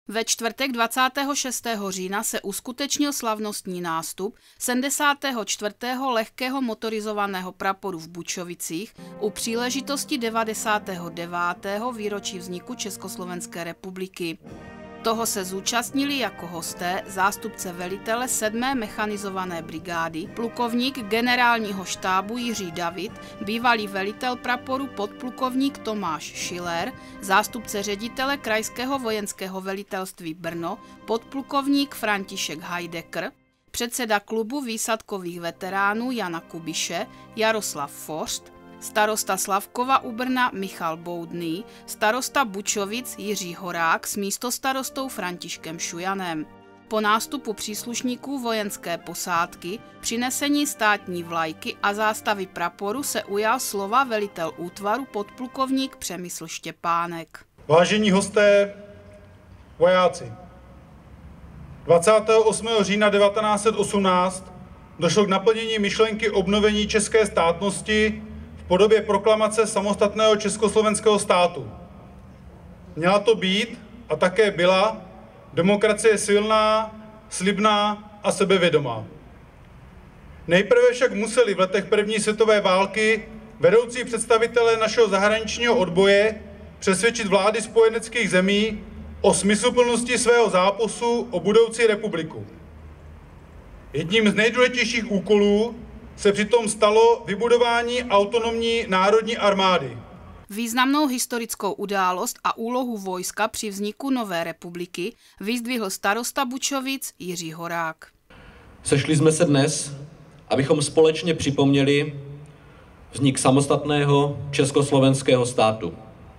Ve čtvrtek 26. října se uskutečnil slavnostní nástup 74. lehkého motorizovaného praporu v Bučovicích u příležitosti 99. výročí vzniku Československé republiky. Toho se zúčastnili jako hosté zástupce velitele 7. mechanizované brigády, plukovník generálního štábu Jiří David, bývalý velitel praporu podplukovník Tomáš Schiller, zástupce ředitele krajského vojenského velitelství Brno, podplukovník František Heidegger, předseda klubu výsadkových veteránů Jana Kubiše, Jaroslav Forst, starosta Slavkova u Brna Michal Boudný, starosta Bučovic Jiří Horák s místostarostou Františkem Šujanem. Po nástupu příslušníků vojenské posádky, přinesení státní vlajky a zástavy praporu se ujal slova velitel útvaru podplukovník Přemysl Štěpánek. Vážení hosté, vojáci, 28. října 1918 došlo k naplnění myšlenky obnovení české státnosti v podobě proklamace samostatného československého státu. Měla to být a také byla demokracie silná, slibná a sebevědomá. Nejprve však museli v letech první světové války vedoucí představitelé našeho zahraničního odboje přesvědčit vlády spojeneckých zemí o smysluplnosti svého zápasu o budoucí republiku. Jedním z nejdůležitějších úkolů se přitom stalo vybudování autonomní národní armády. Významnou historickou událost a úlohu vojska při vzniku nové republiky vyzdvihl starosta Bučovic Jiří Horák. Sešli jsme se dnes, abychom společně připomněli vznik samostatného československého státu.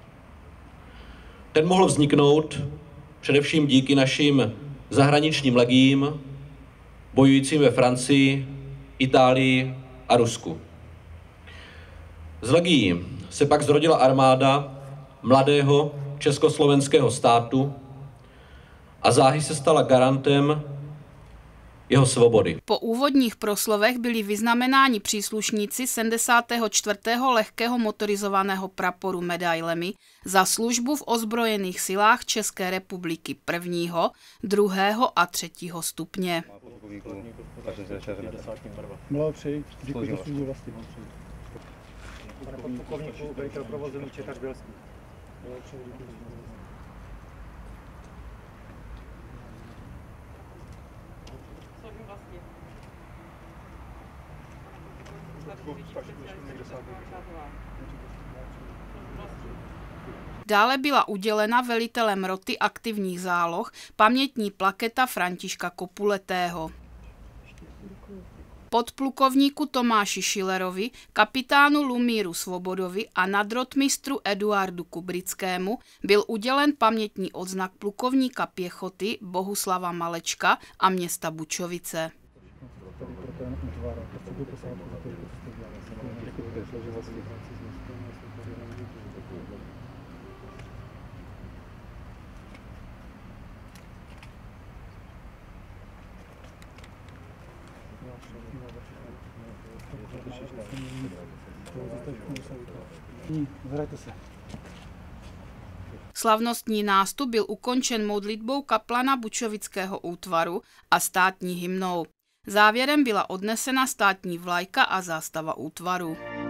Ten mohl vzniknout především díky našim zahraničním legiím, bojujícím ve Francii, Itálii a Rusku. Z legií se pak zrodila armáda mladého československého státu a záhy se stala garantem jeho svobody. Po úvodních proslovech byli vyznamenáni příslušníci 74. lehkého motorizovaného praporu medailemi za službu v ozbrojených silách České republiky 1., 2. a 3. stupně. Pane podplukovníku, velitel provozu Čekař Bělský. Dále byla udělena velitelem roty aktivních záloh pamětní plaketa Františka Kopuletého. Podplukovníku Tomáši Schillerovi, kapitánu Lumíru Svobodovi a nadrotmistru Eduardu Kubrickému byl udělen pamětní odznak plukovníka pěchoty Bohuslava Malečka a města Bučovice. Slavnostní nástup byl ukončen modlitbou kaplana Bučovického útvaru a státní hymnou. Závěrem byla odnesena státní vlajka a zástava útvaru.